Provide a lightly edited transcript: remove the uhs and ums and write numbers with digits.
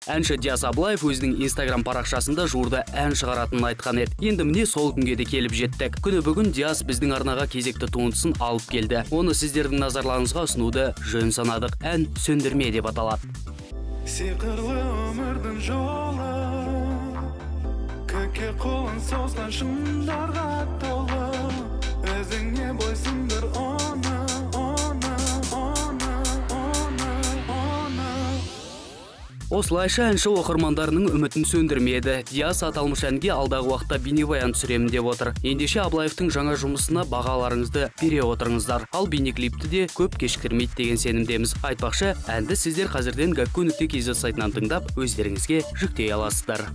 Әнші Диас Аблаев өзінің Instagram парақшасында жуырда ән шығаратынын айтқан еді. Енді міне сол күнге де келіп жеттік. Күні бүгін Диас біздің арнаға кезекті туындысын алып келді. Оны сіздердің назарларыңызға ұсынуды жөн санадық. Ән «Сөндірме» деп аталады. Сиқырлы өмірдің жолы, көкке қолын созған шыңдарға толы, өзіңе бойсұндыр оны. Осылайша әнші оқырмандарының үмітін сөндірмеді. Диас аталмыш әнге алдағы уақытта бейнебаян түсіремін деп отыр. Ендеше Аблаевтың жаңа жұмысына бағаларыңызды бере отырыңыздар. Ал бейнеклипті де көп кешіктірмейді деген сенімдеміз. Айтпақшы, әнді сіздер қазірден gakku.kz сайтынан тыңдап, өздеріңізге жүктей аласыздар.